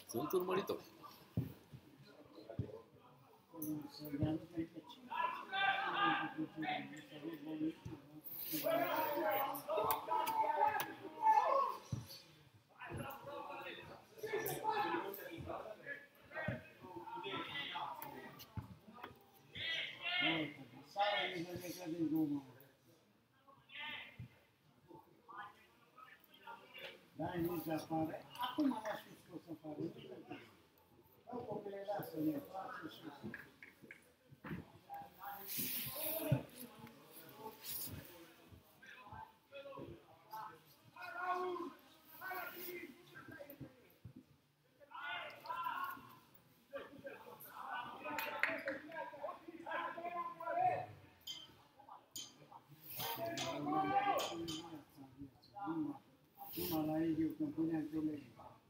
Sunt urmăritori. Da, nici apare. Acum m-a spus că o să facă. Au copile, lasă-ne, face și... Numai la Egiu, când puneam probleme.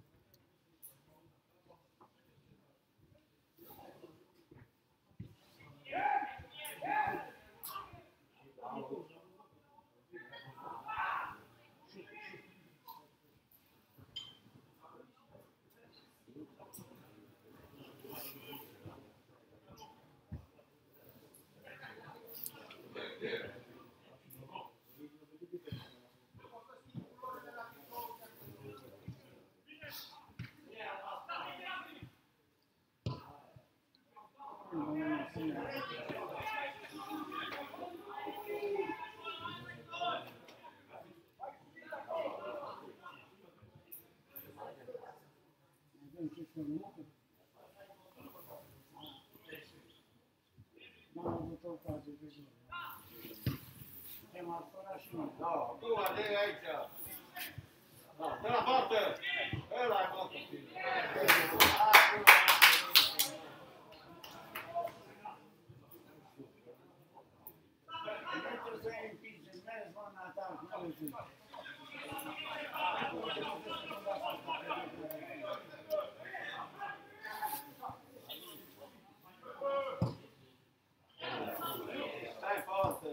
N-am avut ocazie de zi. Te-am apărat și noi. Da, tu adei aici. Da, de la față. Ăla-i mă. Nu trebuie să-i împingi, mergi mă în atac, nu știu. Stai față.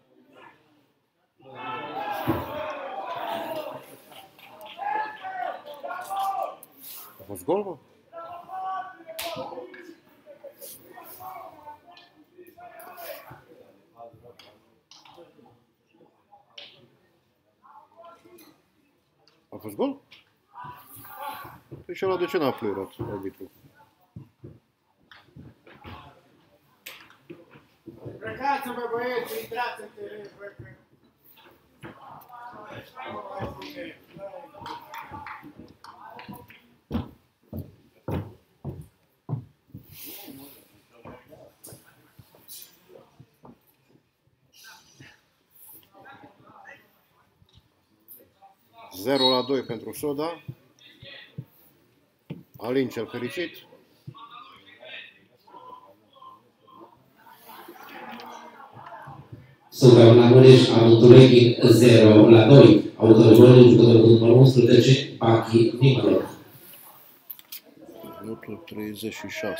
A fost gol, mă? A fost gol? Păi și ăla de ce n-a fluierat arbitrul? Plecați-vă, băieți, intrați în teren, bă, că... Nu mai putem, băi. 0-2 pentru Soda. Alin cel fericit. Soda Mlagoneș a avut un ranking 0-2. Autorul golului jucătorul cu numărul 11, Bachi Nicolae. Minutul 36.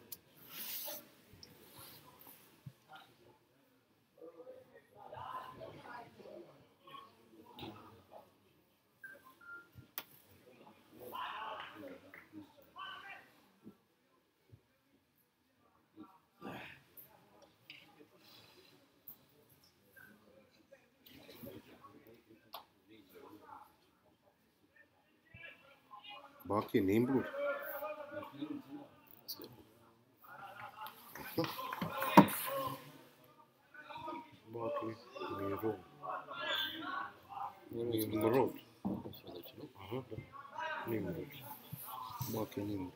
Bachi Nimblu. Bachi Miron. Nimrod. Aha, da. Nimrod. Bachi Nimrod.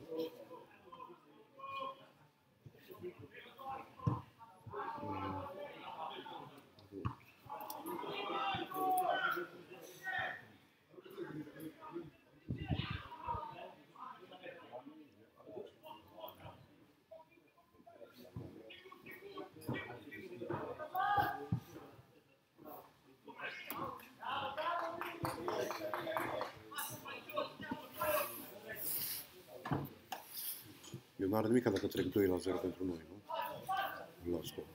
Eu n-are nimic dacă trec 2-0 pentru noi, nu? La scop.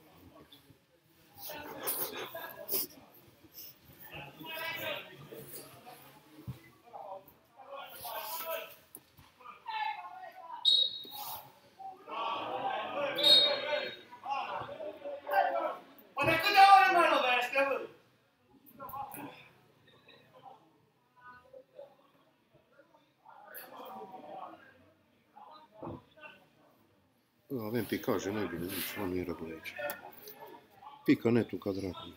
Avem picaje, nu-i bine, nici nu e regulă aici. Pică netul ca dracu.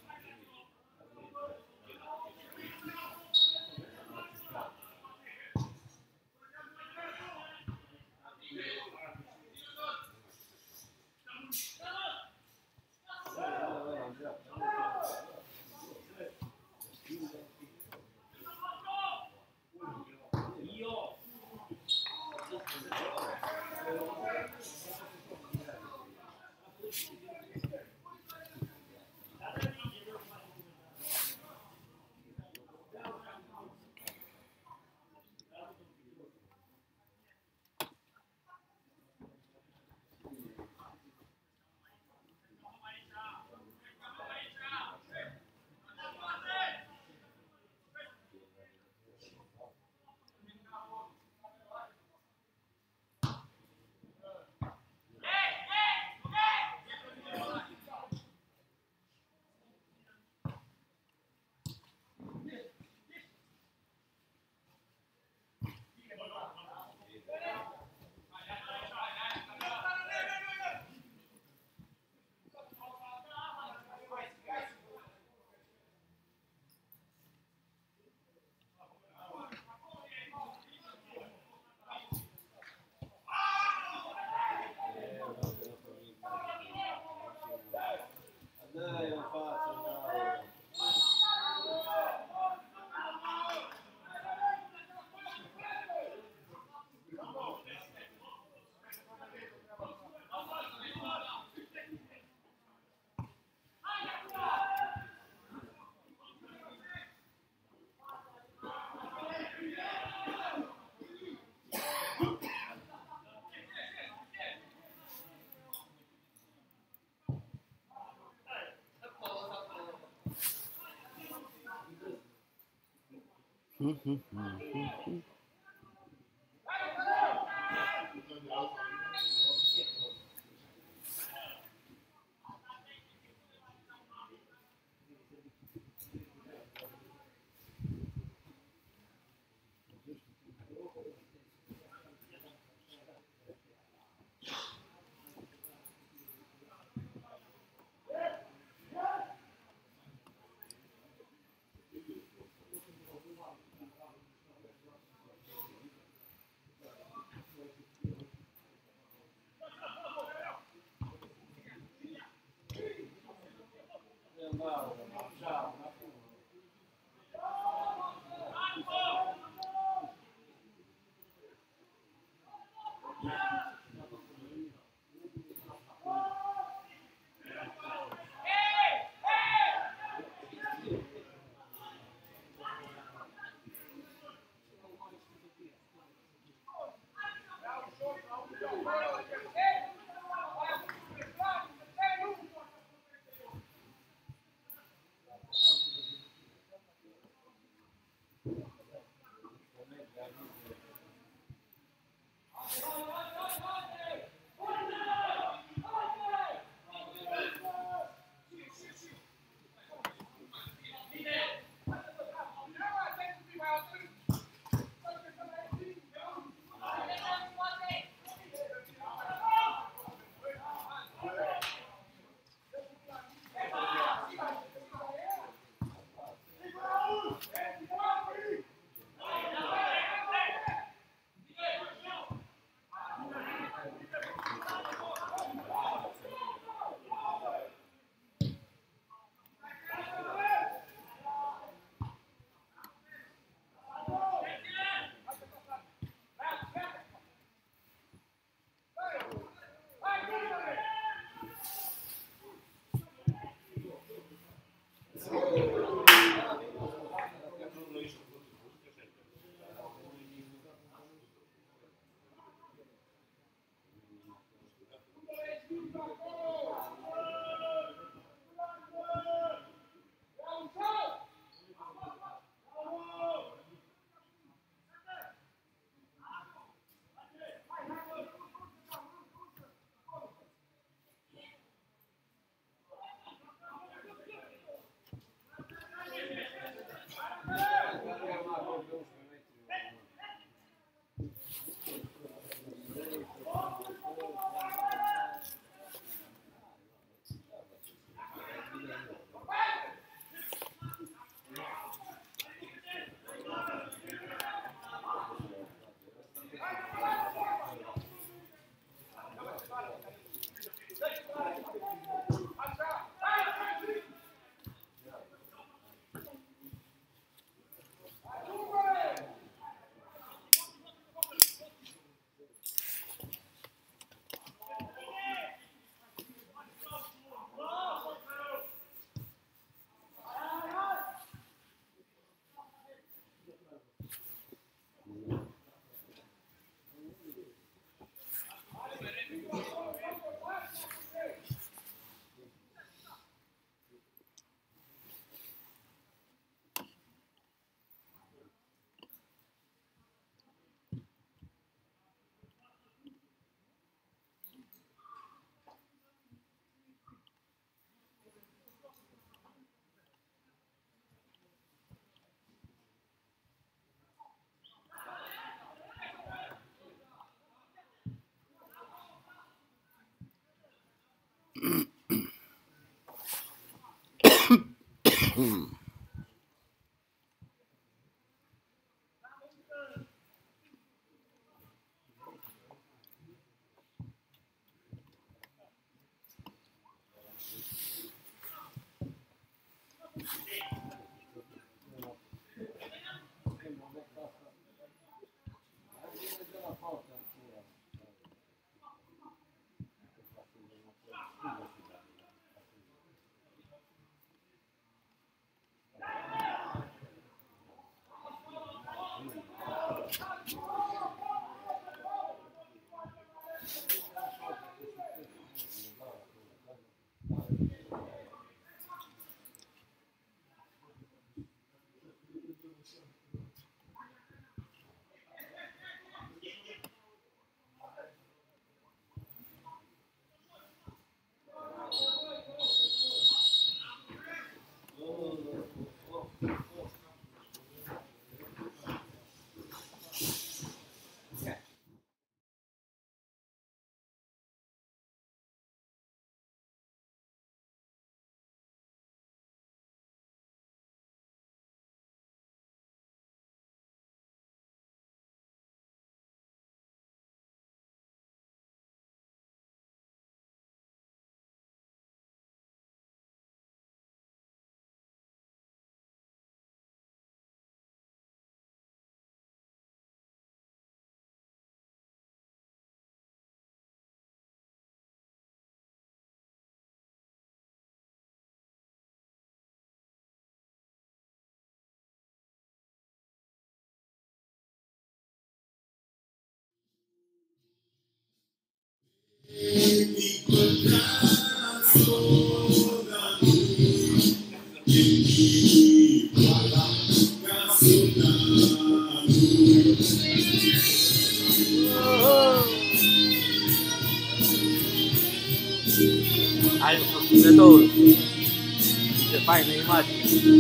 Hai un susținător. Ce faină imagine.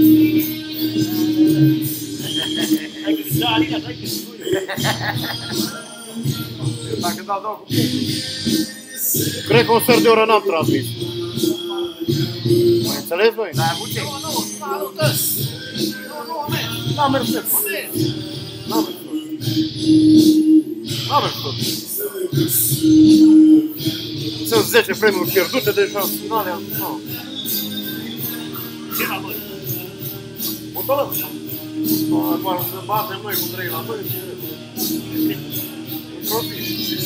Hai că da, Alina, hai că dacă dau cu punctul. Cred că un sfert de oră n-am transmis. Mai înțeles voi? Dar cu ce? Nu, N-am mers tot. N-am mers tot. Sunt 10 premiuri pierdute deja în finale. Ce la băi? Motoră? Acum să batem noi cu 3 la 2 și într-o zi.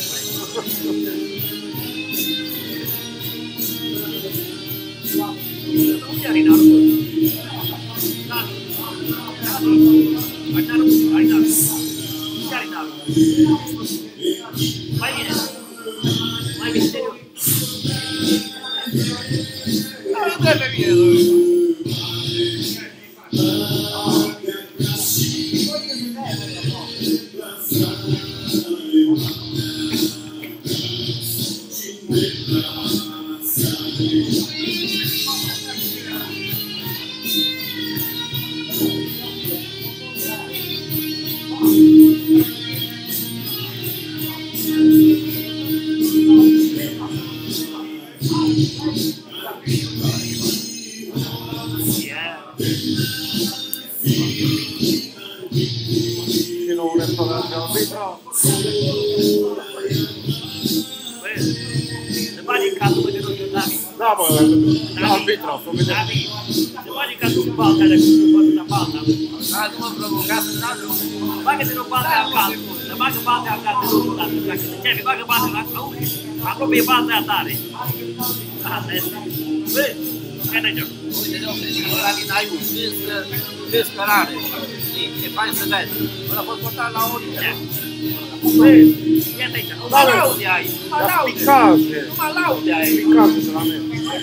Nu chiar în arbor. Mai bine. Mai bine. Nu dă pe mine. Și nou un restaurant de arbitra. Se bagi în cazul de rog eu, David. Da, bă, arbitra, să vedem. David, se bagi în cazul cu balta, dacă nu poți la balta. Da, nu mă provoca să dau. Bagă-te rog balta acasă. Să bagă balta acasă, rog, dacă te cere, bagă balta la auzi. Apropie balta aia tare. Asta este. Bă, ce ne joc? Uite, domnule, ăla din Aiu, desperare. E fain să vezi. Ăla fost portat la orice. Bă, ia aici. Nu mă laude aici. Nu mă laude. Picaje. Nu mă laude aici. Picaje de la mine.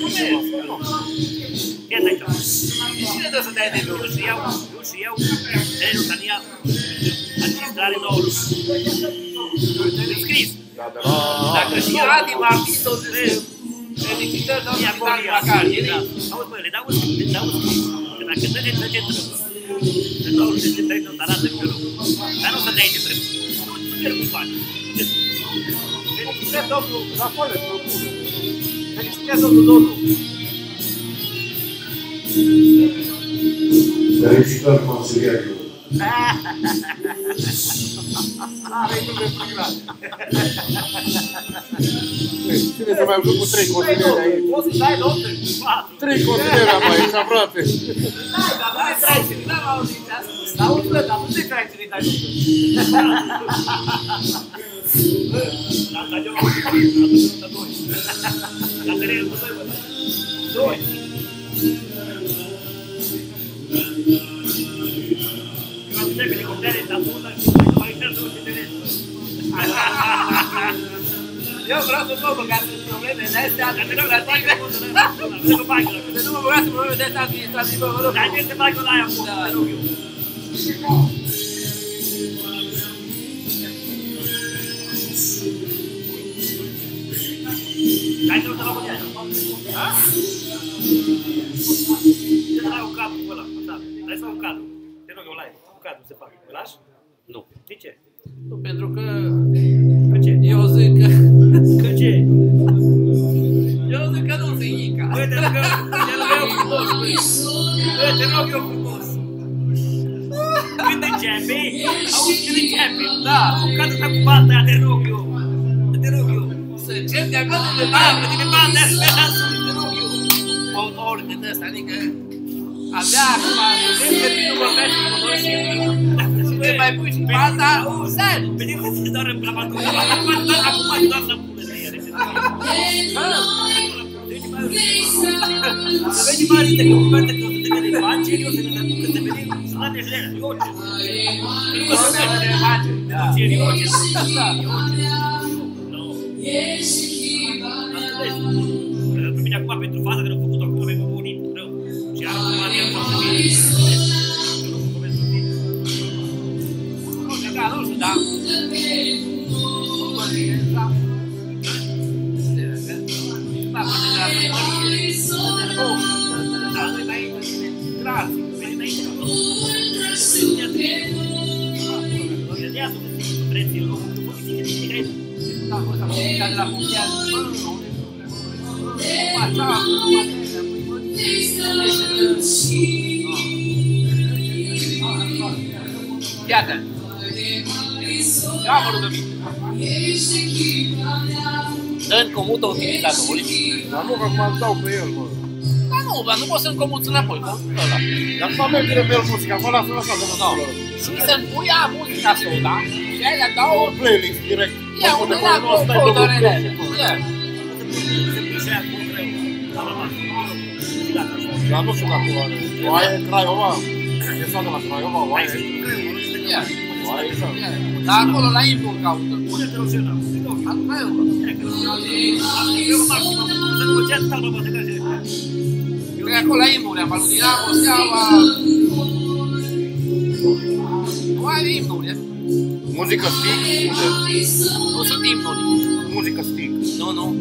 Ia aici. Cine dă să dai de eu și iau. Terenu Tania. Administrare nouă. Scris. Dacă și Adi Martin, felicitări, doamne, Vital Macari. Auzi, bă, le dau scris. Că dacă dă ce trebuie. Să dau ce trebuie, nu arată pe rog. Dar nu să dai ce trebuie. Nu ce nu faci. Felicitări, domnul. La foale, să pune. Felicitări, domnul. Felicitări, consilierul. Are nu de program. Cine să mai ajung cu 3 consilieri aici? Poți să dai note? 3 consilieri am aici, frate. Da, dar nu ne trai ce n-am auzit asta. Auzi, bă, dar nu ne trai ce ne dai note. Dacă eu am auzit, dacă nu dacă ne cu 2, bă. 2. Eu am înțeleg elicoptere, dar nu mai încerc să te vezi. Eu vreau să mă băgați în probleme de astea administrative. Să nu mă băgați în probleme de astea administrative, vă rog. Dar ce se facă la aia acum, te rog eu. Dai să nu te la mâine aia. Ce să dai un cadru cu ăla? Dai să un cadru. Te rog eu la aia. Un cadru se facă. Îl lași? Nu. De ce? Nu, pentru că Că ce? eu zic că... Că ce? Eu zic că nu sunt Ica. Băi, te rog eu frumos, băi. Băi, te rog eu frumos. Când începe, auzi când începe. Da. Când ăsta cu balta aia, te rog eu. Te rog eu. Să încep de acolo de Pe tine balta aia, să te rog eu. autor de ăsta, adică abia acum, vezi că nu vorbești cu noi și te mai pui și pe alta, sari. Pe tine să doar în plavatul. Acum doar la pune de ele. Să vezi mari de cuvinte că o să te vede face, eu să te vede să la dejelea, eu ce. Nu să te vede face. Serioce. Da. nu știu, da. Da, poate de la primărie. Da, noi înainte, grații, înainte. Da, o să mă de la Punctean. Iată. Ia-mă rugă mine. Dă-mi comută utilizatori. Dar nu, că acum îți dau pe el, mă. Dar nu, dar nu poți să-mi comuți înapoi, mă. Ăla. Dar nu merge pe el muzica, acum lasă-l așa de No. mă. Și să-mi pui ea muzica asta, da? Și aia dau... Playlist direct. Ia, unde la folderele alea. Ia. Dar nu știu dacă o are. O aia e Craiova. E sată la Craiova, o aia e. Ia. O aia e sată. Dar acolo la Impul caută. Cred că acolo la Impul le-am alut. Dinamo, Steaua... Nu are imnuri, e? Muzică stick? Unde? Nu sunt imnuri. Muzică stick. Nu.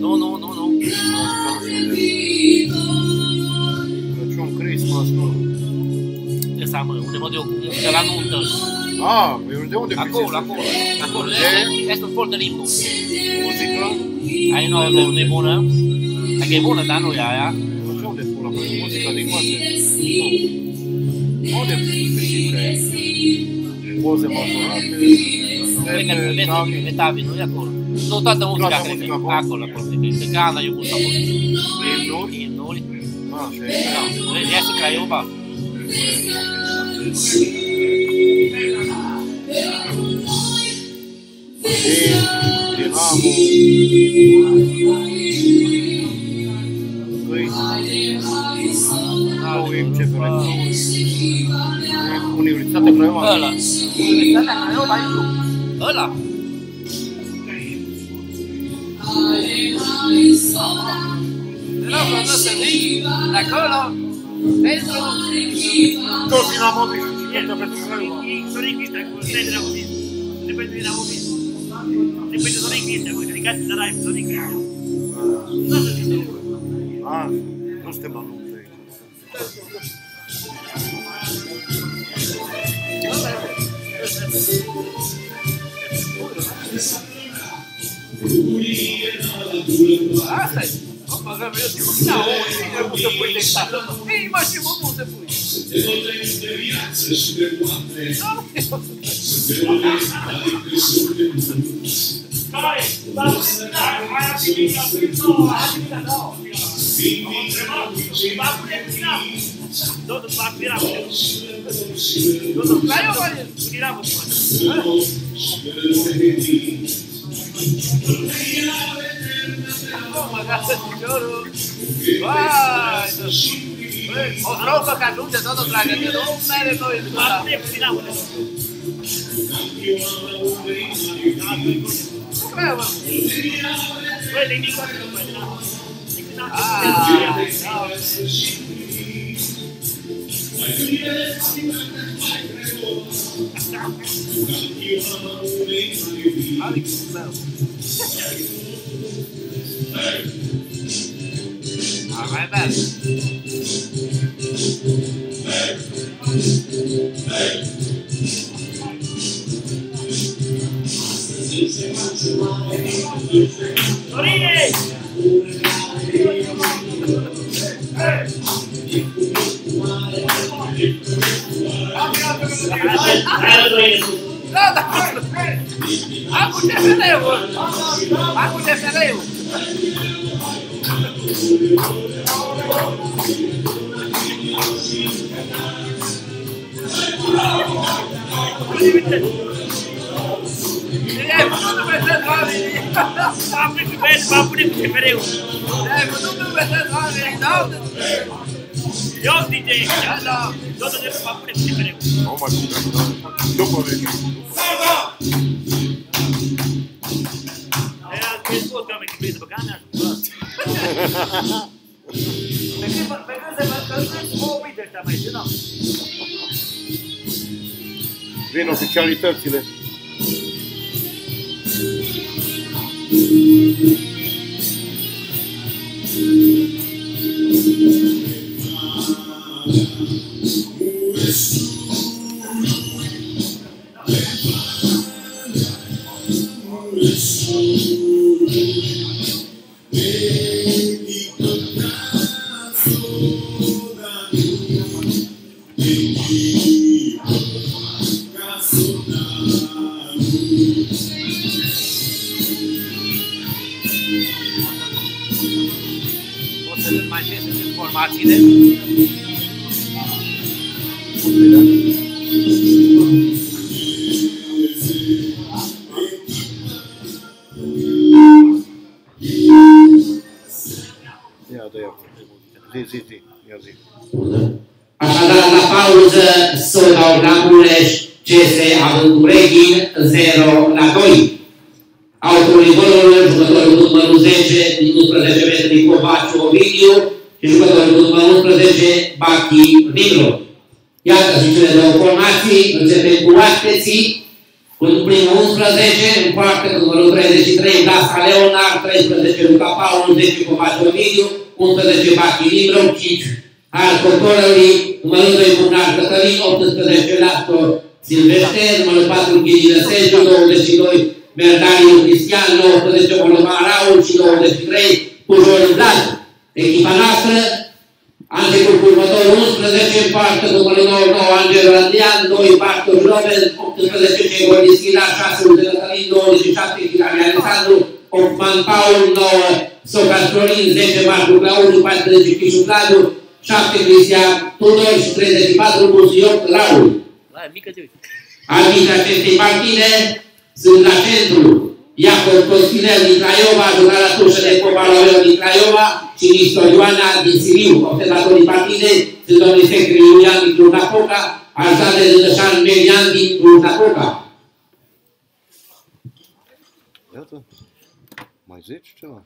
Crăciun, Christmas, nu. Ăsta, mă, unde mă duc cu muzică la nuntă. Ah, de unde Acolo. Este un folder imnuri. Muzică? Aia nu e bună. Dacă e bună, dar nu e aia. De unde pula mea? Muzica din coate? Nu. Unde muzică e? Poze majorate. Cred că Vetavi, nu e acolo. Nu, toată muzica, cred că e acolo. Cred că Ana Iubus a fost. Imnuri. Ah, și aici. Vezi, ia și Craiova. Dinamo. Universitatea Craiova. Ăla. Universitatea Craiova e tu. Ăla. De la vreo să vii de acolo pentru... Tot dinamoviști și toate pentru Craiova. Sorin Cristea, cu stai dinamoviști. Nu pentru dinamoviști. Nu pentru Sorin Cristea, uite, ridicați de la live, Sorin Cristea. Nu să zic lucruri. Ah, nu suntem la luptă aici. Asta e. Mă gămă, eu zic, da, o, cum să pui textat. Ei, mă, și mă, cum să pui? Care? Dar nu știu, mai activită, nu. Va pune cu dinamul. Totul va cu dinamul. Totul cu dinamul. Mă gasă piciorul. Vai, o tropă că ajunge tot o tragă. Nu mere noi. Va pune cu dinamul. Nu vreau, mă. Băi, de mică, nu pune dinamul. Mai bine. Sorine! Da, da. Acum CFR-ul. Acum CFR-ul. Ai putut învățați oamenii. Va pune cu CFR-ul. Ai putut învățați oamenii. Dau de... Eu zice, totul de va pune cu CFR-ul. Nu mai putem, după veche. Pe scos că am echipit pe camera. Pe când se vă călzesc, mă oprit ăștia mai, ce n-am? Vin oficialitățile. Mai sunt informațiile. Ia, dă-i acum. Zi. Ia zi. Așadar, la pauză, Soda Mureș, CS Avântureghin 0-2. Autorul golului, jucătorul cu numărul 10 din 11 metri Covaciu Ovidiu și jucătorul cu numărul 11 Bachi Migro. Iată și cele două formații, începem cu oaspeții, cu primul 11, în poartă cu numărul 33 Dasca Leonard, 13 Luca Paul, 10 Covaciu Ovidiu, 11 Bachi Migro, 5 al contorului, numărul 2 Bugnar Cătălin, 18 Lasco Silvester, numărul 4 Ghidină Sergiu, 22 Mergariu Cristian, 19 Moldovan Raul și 23 Pujol Vlad. Echipa noastră a început cu următorul 11 în partă, numărul 99 Angel Randian, 2 Bartoș Robert, 18 Cegol Dischina, 6 Ulte Cătălin, 27 Chirami Alexandru, 8 Man Paul, 9 Soca Florin, 10 Marcu Claudiu, 14 Chișu Claudiu, 7 Cristian Tudor și 34 Musioc Raul. Arbitrii acestei partide sunt la centru Iacob Costinel din Craiova, jucat la tușă de Covaloreu din Craiova și Nistor Ioana din Siriu. Observatorii partidei sunt domnul Secri Iulian din Cluj-Napoca, ajutat de Dădășan Melian din Cluj-Napoca. Iată. Mai zici ceva?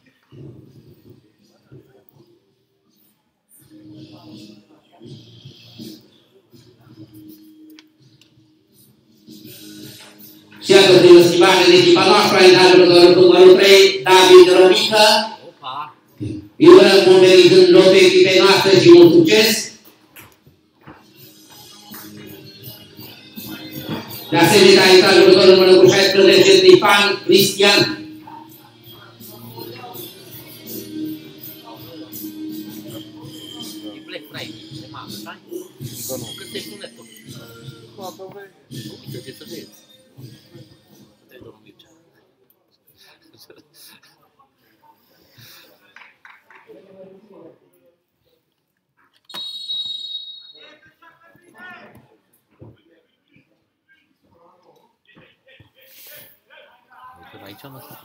Și iată prin schimbare de echipa noastră, a intrat jucătorul cu numărul 3, David Romică. Îi urăm bun venit în lotul echipei noastre și mult succes. De asemenea, a intrat jucătorul numărul 16, Trifan Cristian. Încă nu. Cântești un laptop. Dacă vrei. Uite-te să vezi. Stai, domnul Mircea. Uite, aici am lăsat.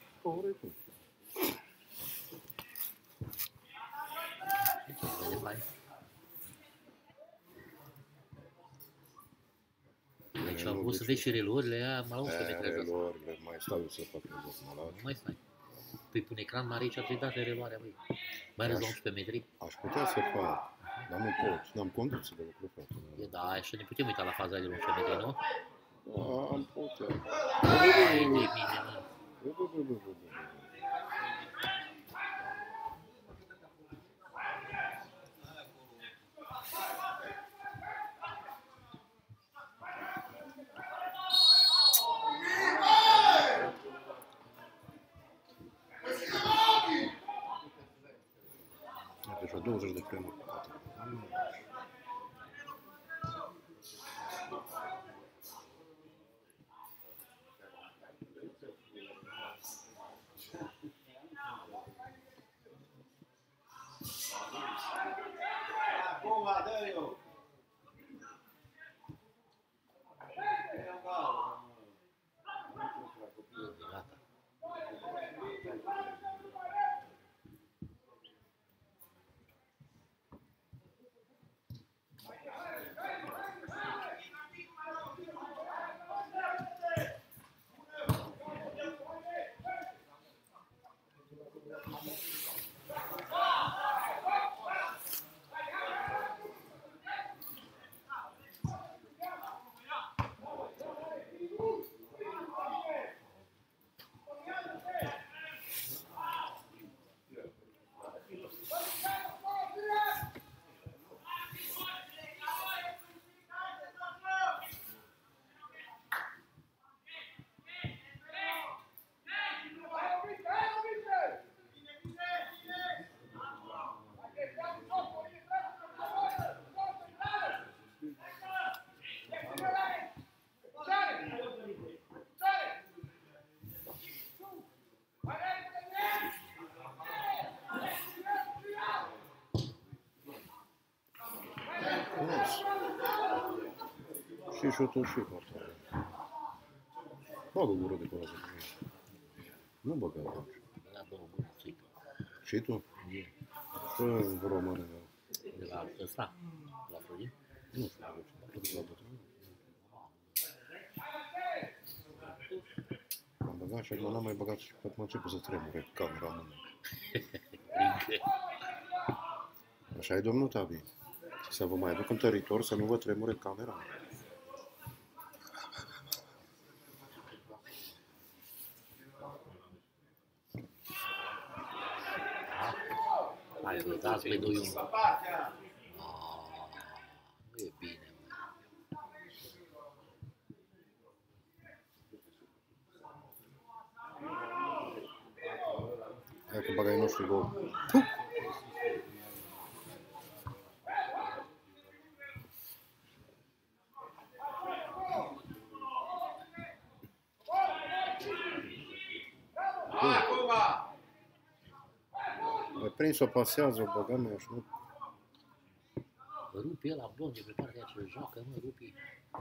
Deci am vrut să vezi și reluările aia, mă la 11 metri. Reluările, mai stau eu să fac reluări, mă las. Nu mai stai. Păi pune ecran mare aici, trebuie date reluarea, băi. Mai ales la 11 metri. Aș putea să fac, dar nu pot, n-am condiții de lucru, frate. E, da, așa ne putem uita la faza de 11 metri, nu? Am putea. Hai de mine, mă. Deja 20 de frame. și-o tot și poate. Bagă gură de acolo. Nu băga atunci. La două bune țipă. Și tu? Ce română? De la ăsta? La Florin? Nu știu, de la bătrân. Am băgat și acum n-am mai băgat și acum începe să tremure camera în mână. Așa e, domnul Tabi. Să vă mai aduc întăritor să nu vă tremure camera. Hai, vă dați pe 2-1. Nu e bine, mă. Hai că bagai noștri gol. Ai prins-o, pasează, o băga mea și nu... Rupi ăla blond de pe partea ce joacă, mă, rupi.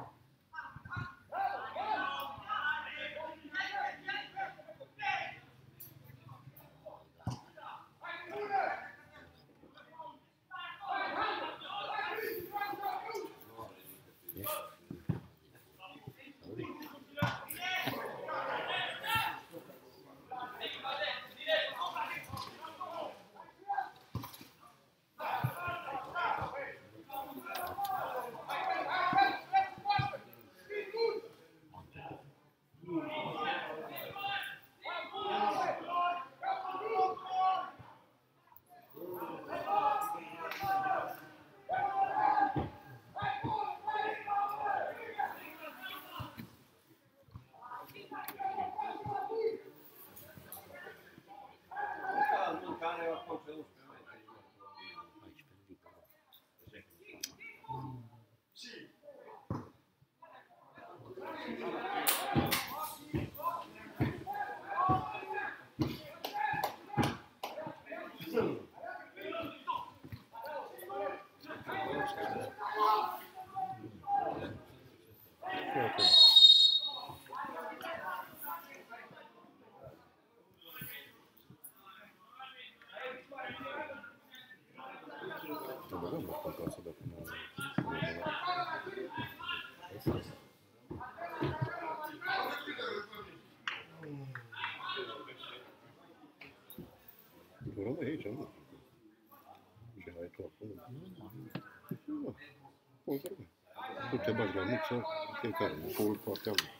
Rămâi aici, nu? Ce ai tu acolo? Nu. Poți rămâi. Tu te bagi la mixer, fiecare, foul partea lui.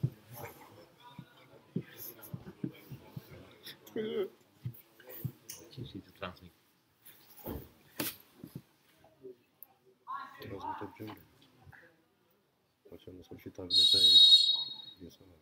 Ce și te transmit? Transmitem ce vrei. Facem în sfârșit avineta e salată.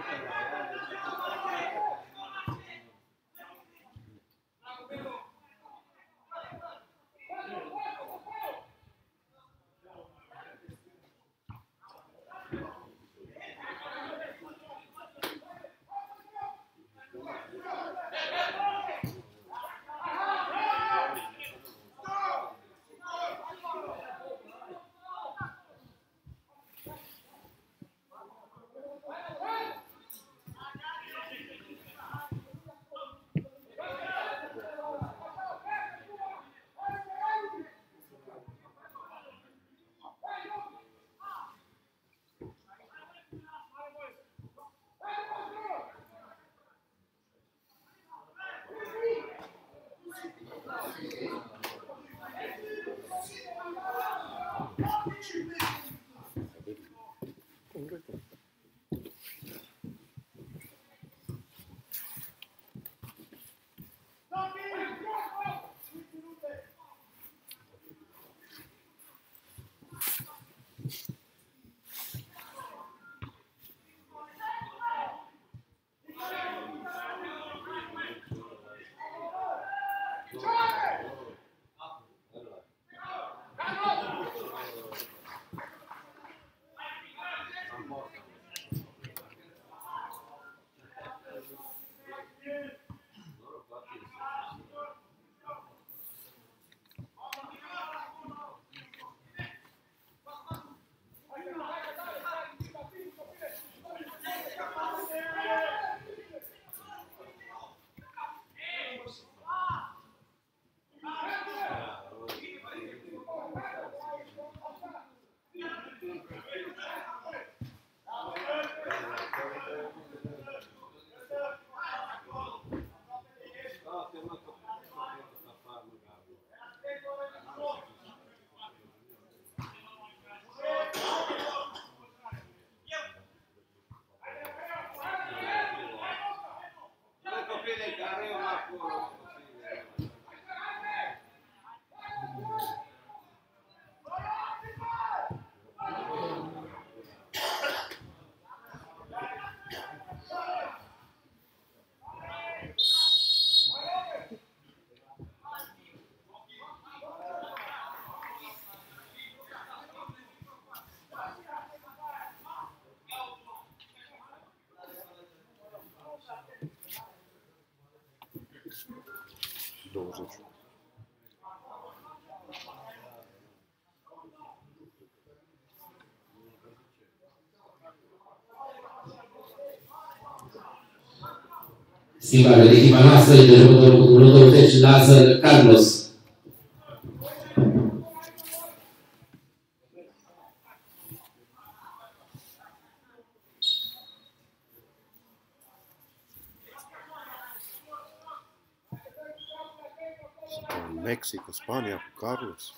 20. Schimbare de echipa noastră de jucătorul cu numărul 20, Lazar Carlos. Mexico, Spania, cu Carlos.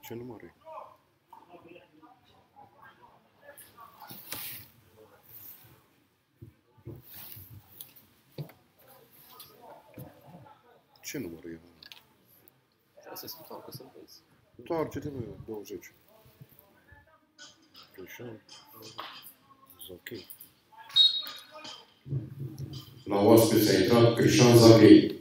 Ce număr e? Ce număr e? Trebuie să se întoarcă să-l vezi. Întoarce-te, mă, 20. Crișan. Zachei. La oaspeți a intrat Crișan Zachei.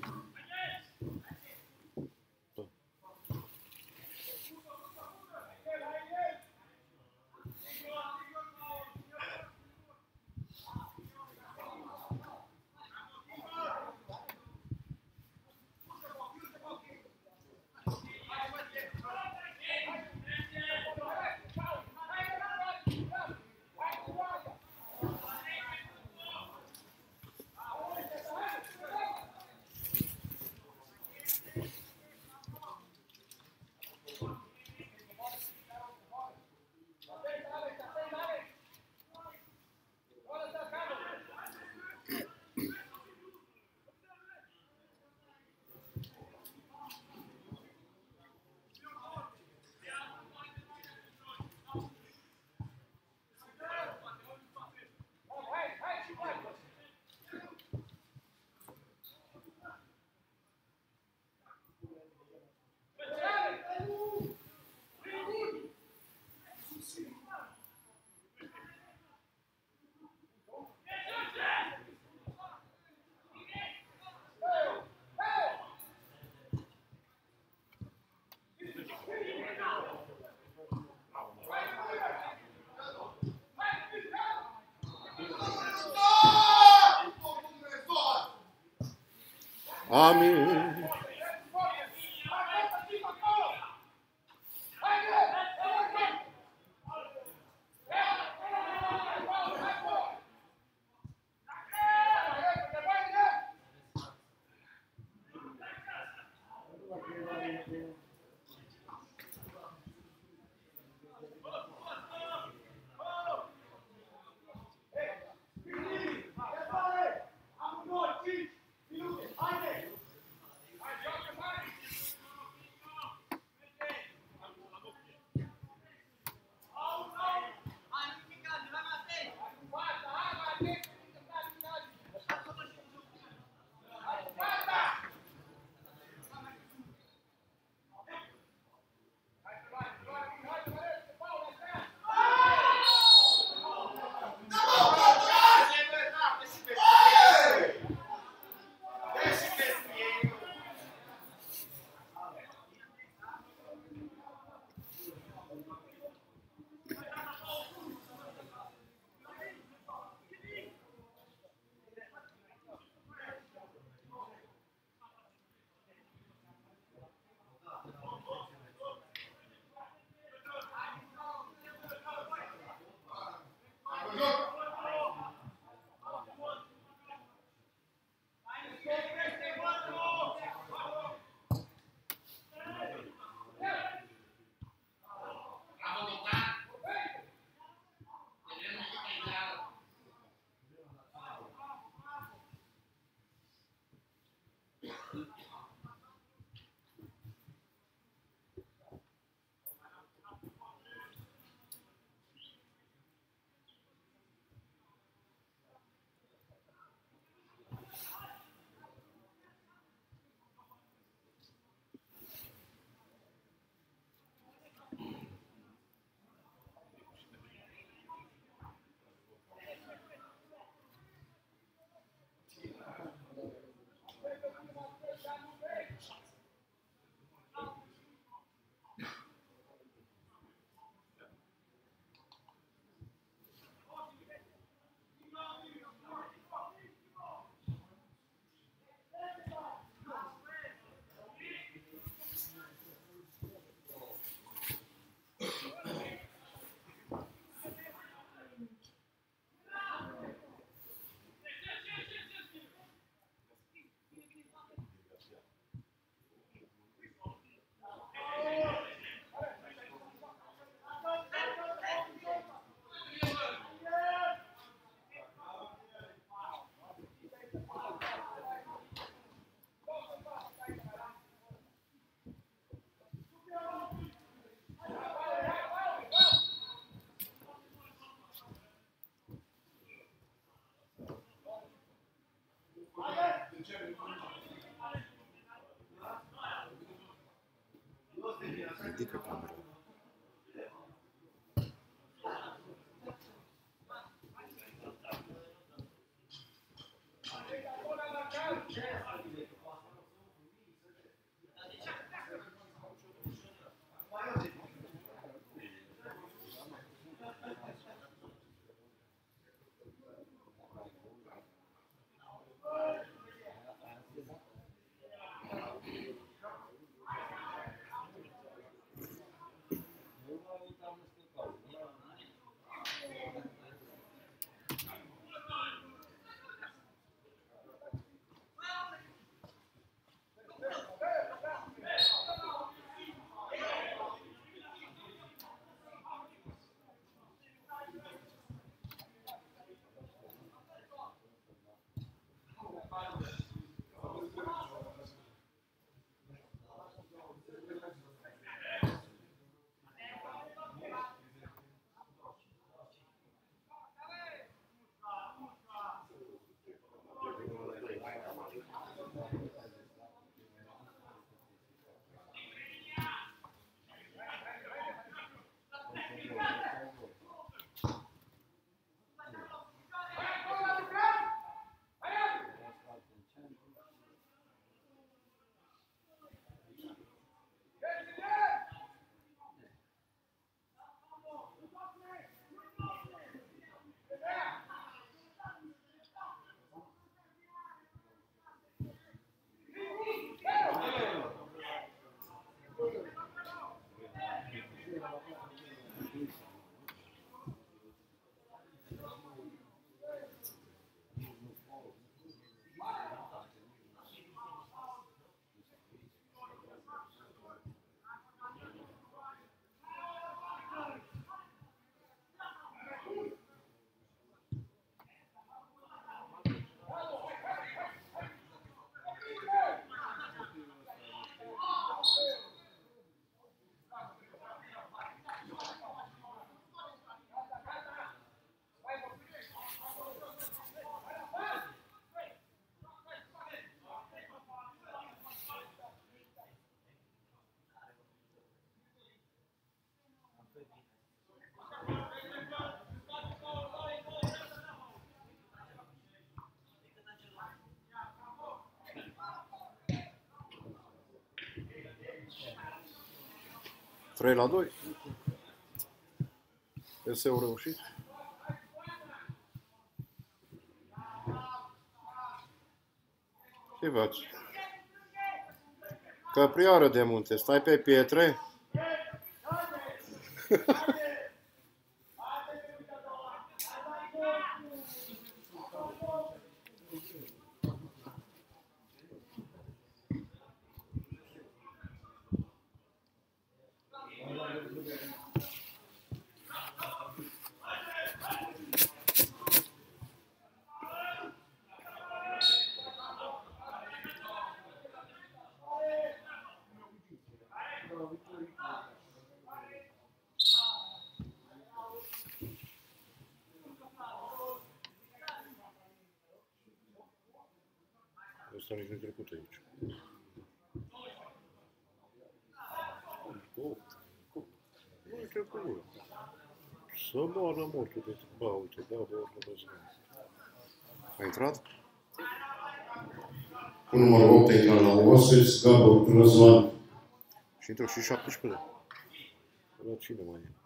Amin. 3-2. PS-ul reușit. Ce faci? Căprioară de munte, stai pe pietre? Ăsta nici nu-i trecut aici. Nu-i trecut. Să moară mortul de... Ba, uite, da, bă, a intrat? Cu numărul 8 a intrat la oaspeți, Gabor Răzvan. Și intră și 17. La cine mai e?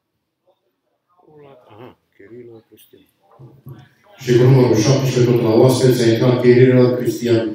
Aha, Chirilo Cristian. Și cu numărul 17 tot la oaspeți a intrat Chirilo Cristian.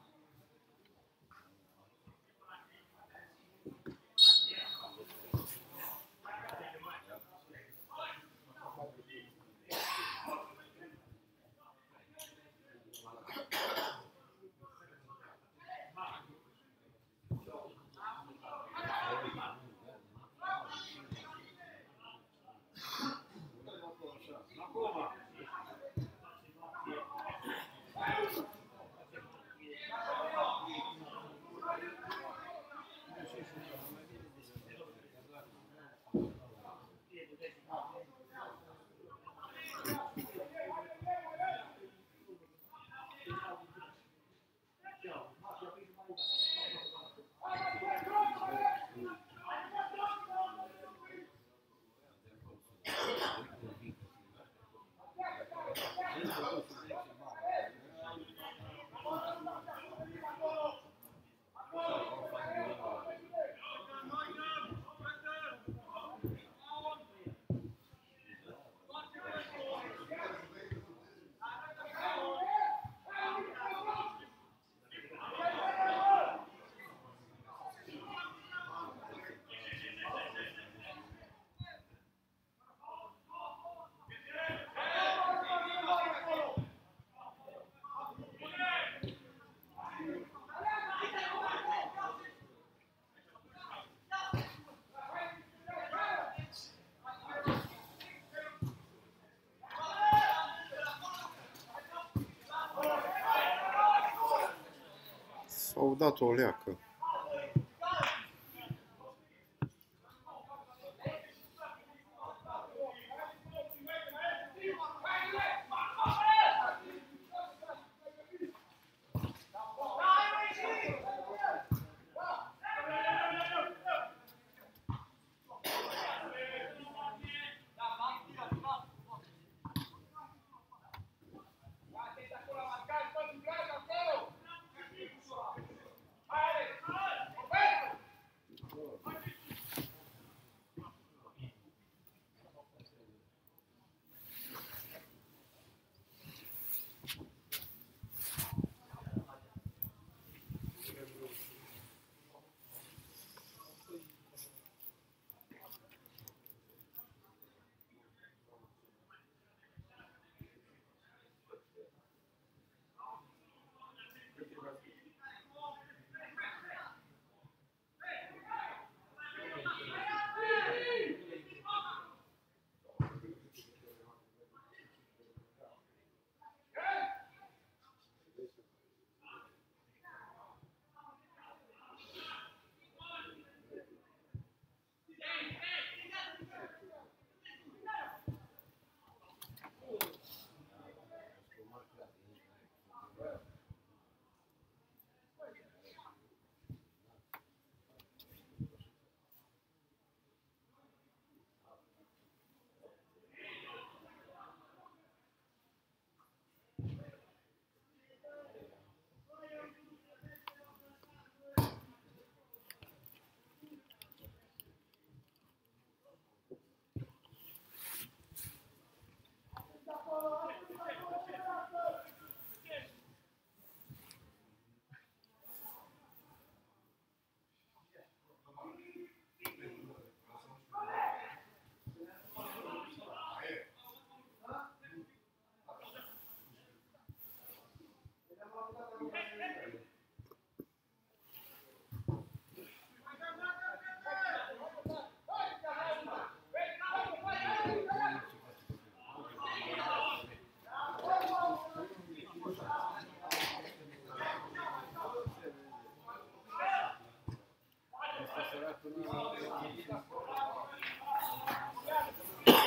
S-au dat o leacă.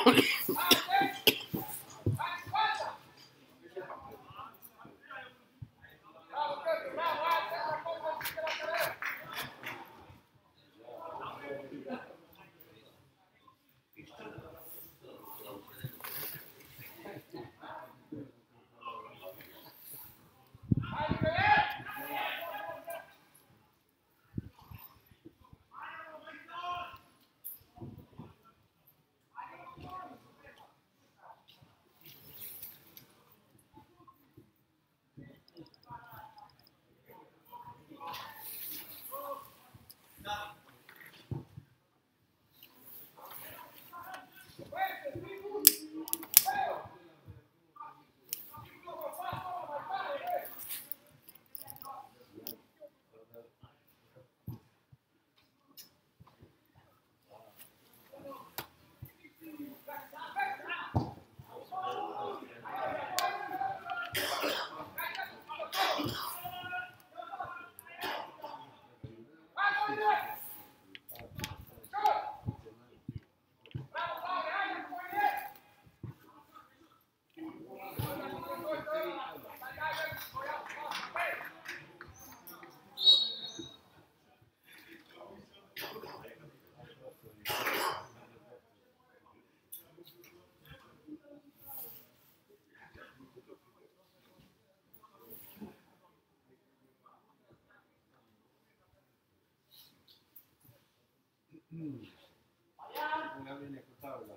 Una viene cu tavola.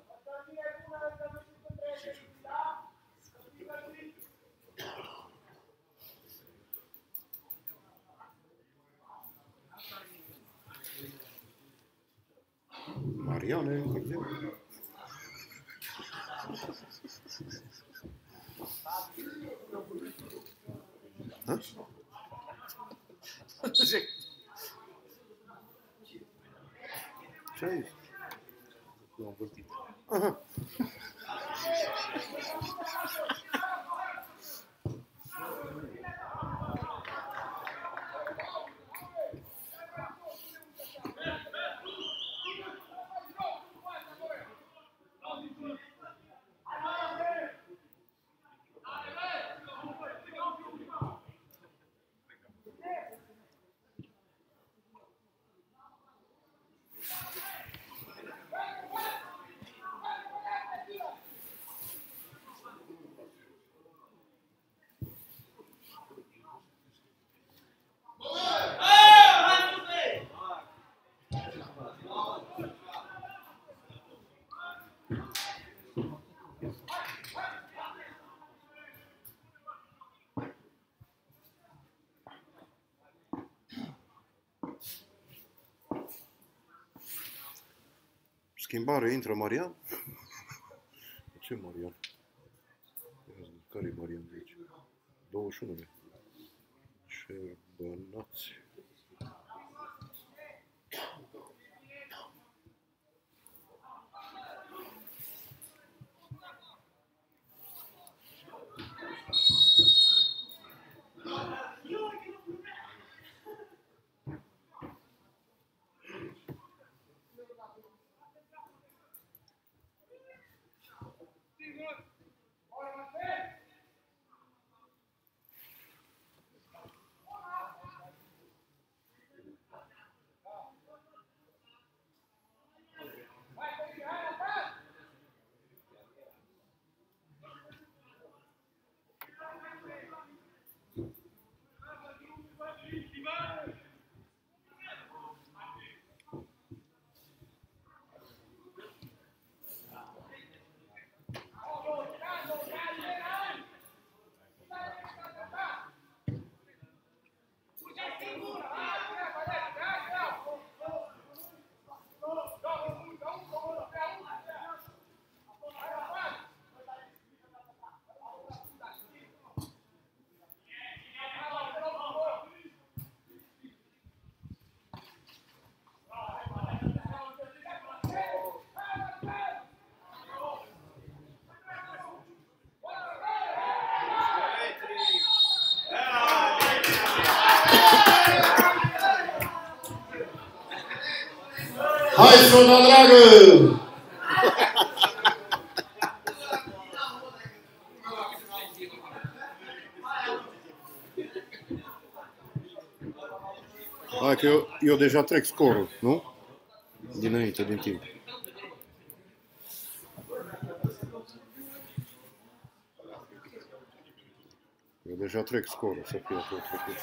Mariane, così. Ce ai zis? Nu am văzut. Aha. Schimbare, intră Marian? Ce Marian? Care e Marian de aici? 21. Ce bănați! Hai, sona dragă! Hai că eu deja trec scorul, nu? Dinainte, din timp. Eu deja trec scorul, să fie tot trecut.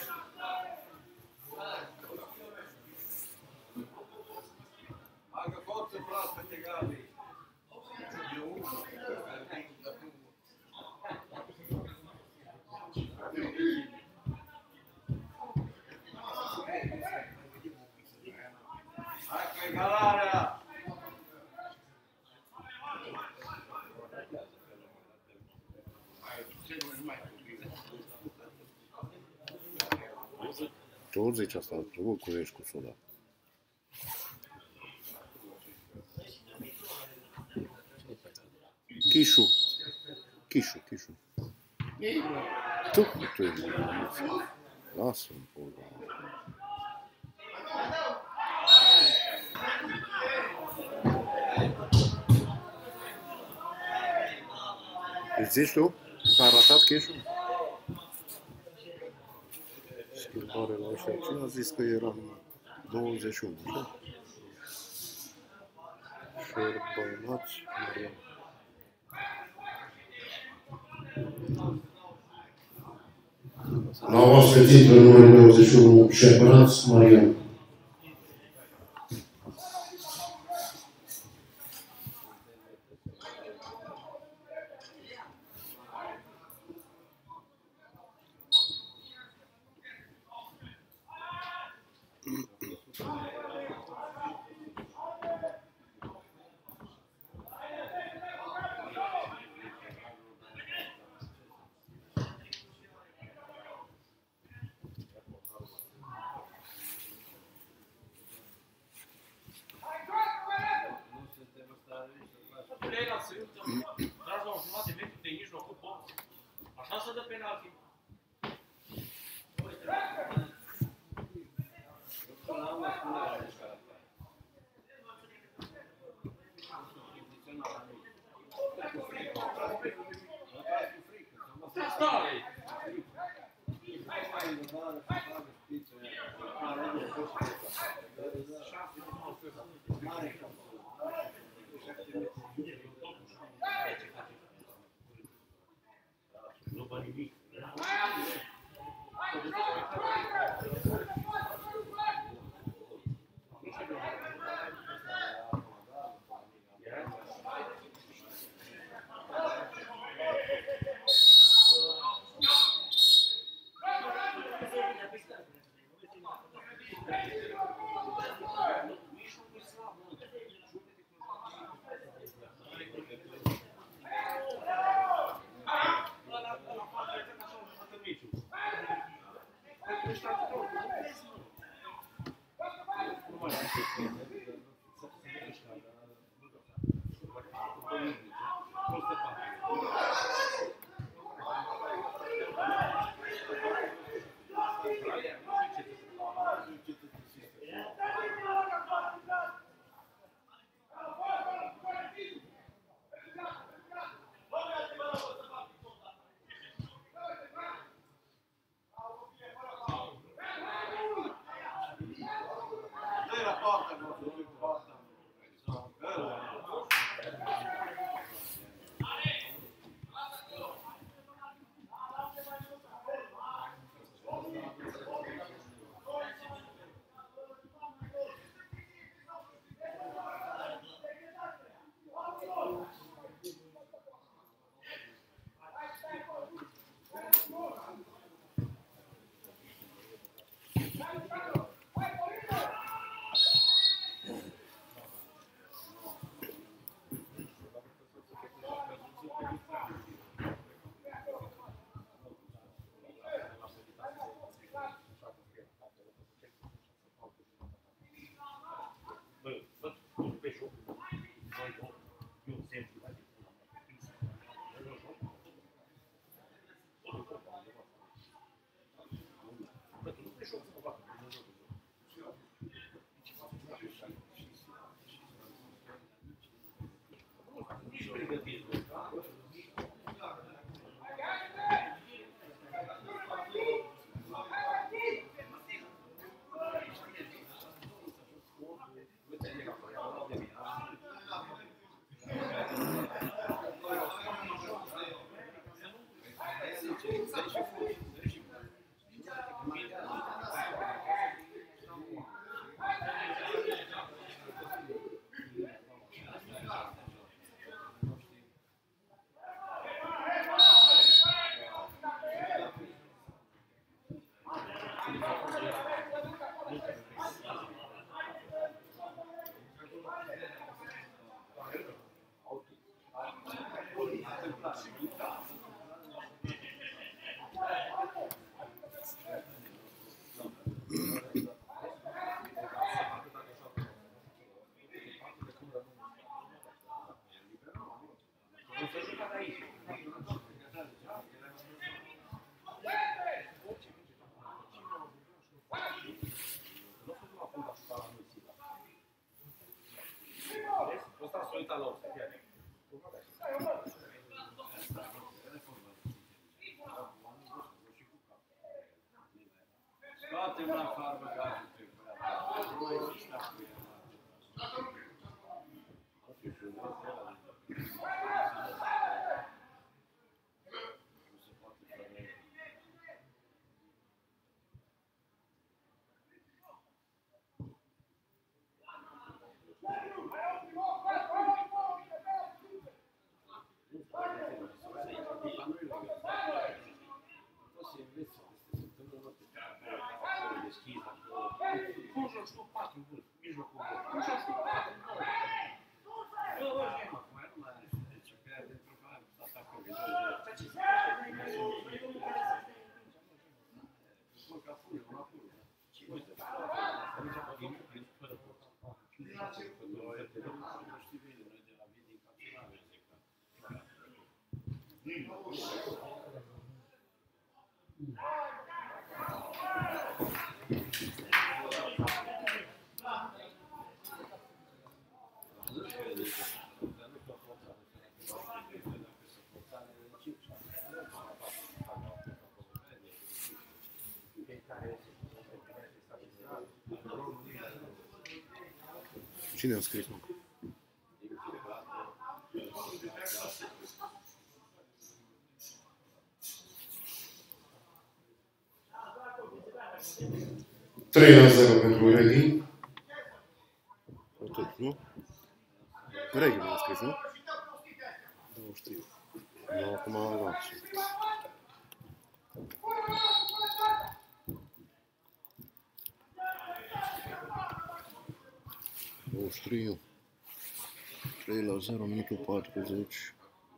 Bagă forță proaspete, Gabi. Hai cu egalarea! Ce 80 asta, trebuie cu ești cu soda. Chișu. Tu ești. Lasă-mi, pula. Îți zici tu că a ratat Chișu? Schimbare la ăștia. Cine a zis că era numai 21, așa? Șerbănați, Marian. La oaspeț intră numărul 21, Șerbănați, Marian. Tragi la o jumătate de metru de mijlocul box. Așa se dă penalti. Cine a scris, mă? Trei la 0 pentru Reghi. Atât, nu? Reghi m-a scris, nu? Nu știu. Eu acum am luat. Nu știu. 3 la 0, minutul 40.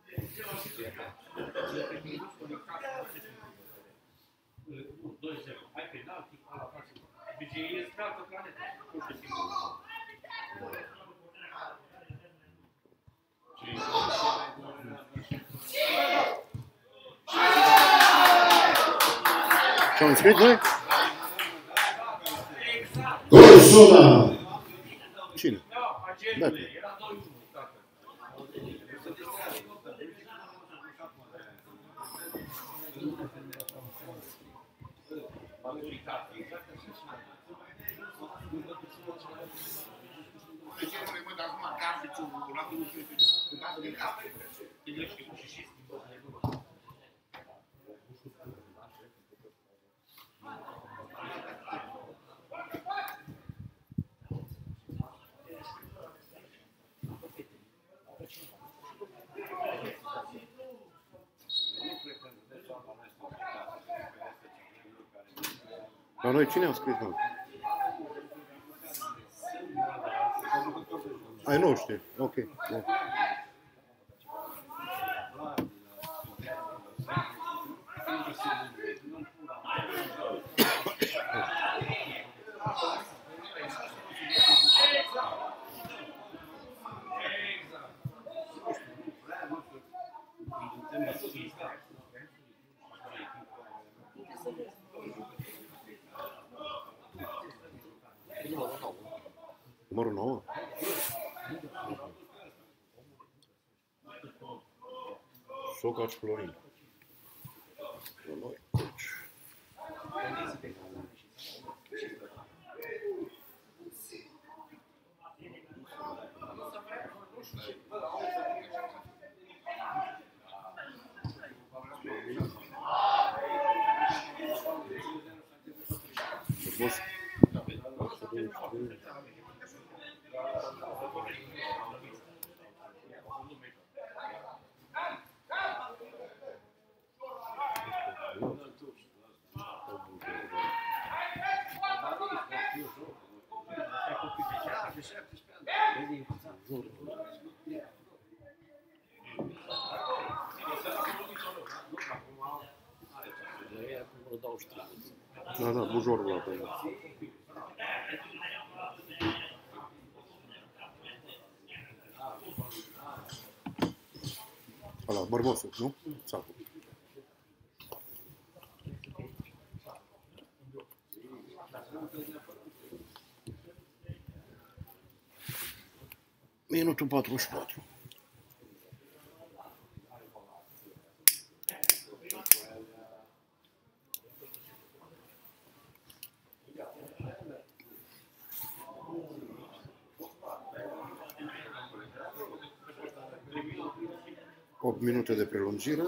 Ce-am scris noi? Gol Soda! Cine? Beppe. La noi cine a scris, mă? Ai noștri, ok. Da. Numărul 9? Socaci Florin. La noi, coach. Frumos. Da, da, bujorul ăla pe el. Ăla, bărbosul, nu? Țapul. Minutul 44. Opt minute de prelungire.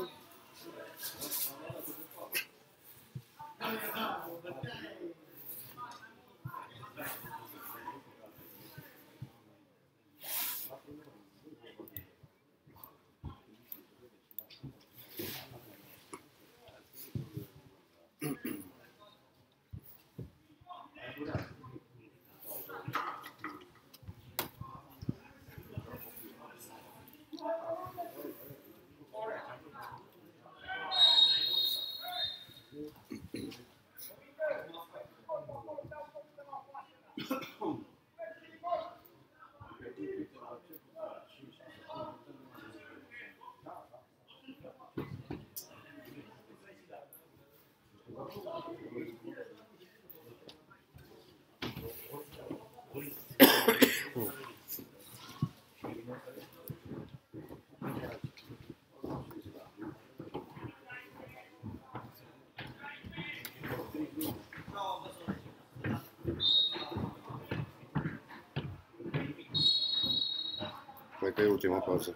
Cred că e ultima pauză.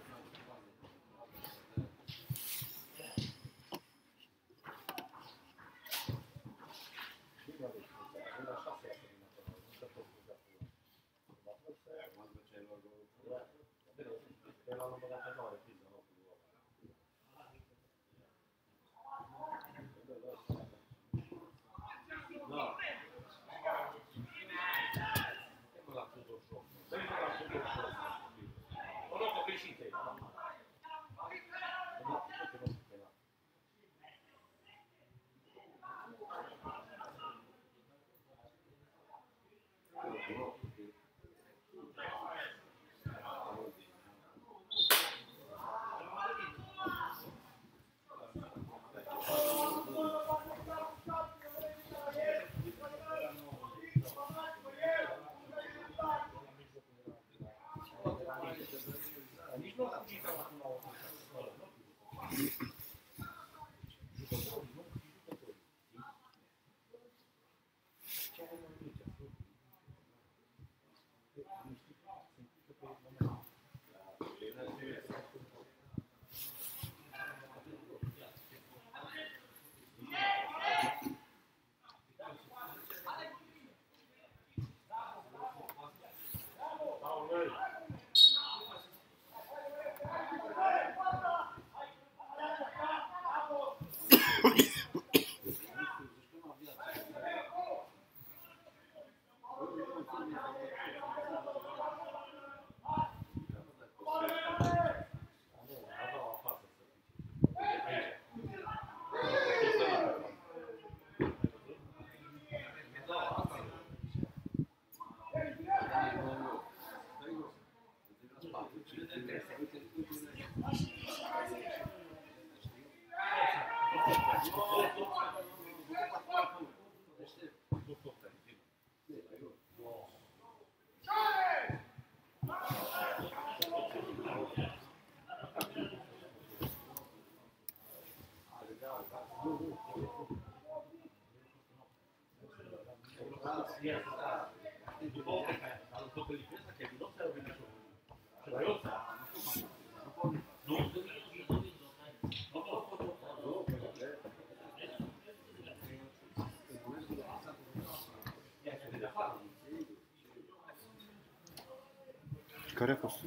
Care a fost?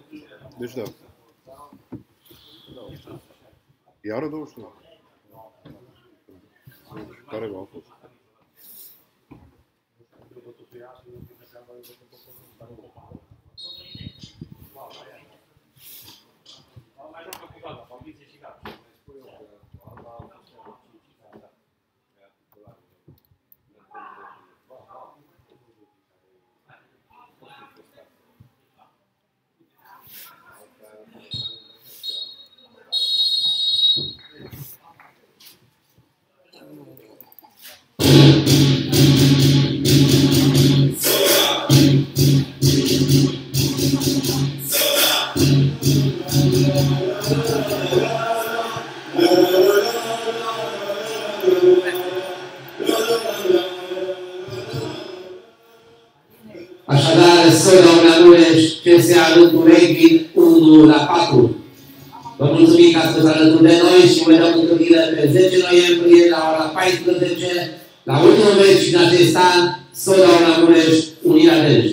Deci da. Iară 21. Care a fost? Așadar, Soda Mureș, CSA Rândul Reghin, 1-4. Vă mulțumim că ați fost alături de noi și vă dăm întâlnire pe 10 noiembrie la ora 14 la ultimul meci din acest an, Soda Mureș, Unirea Dej.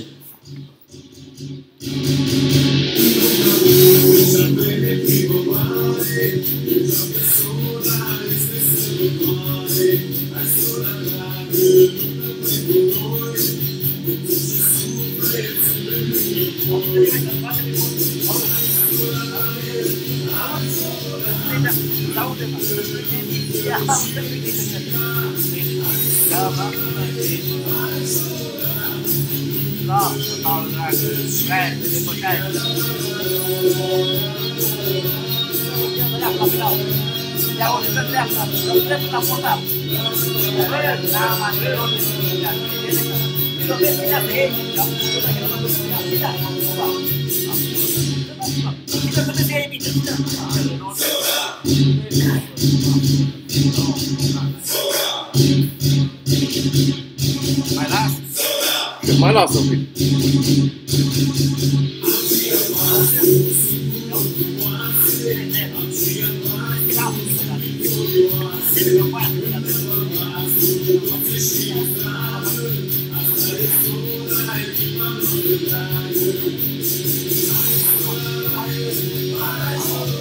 Mai lasă un pic.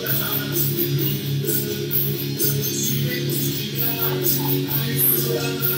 Yeah.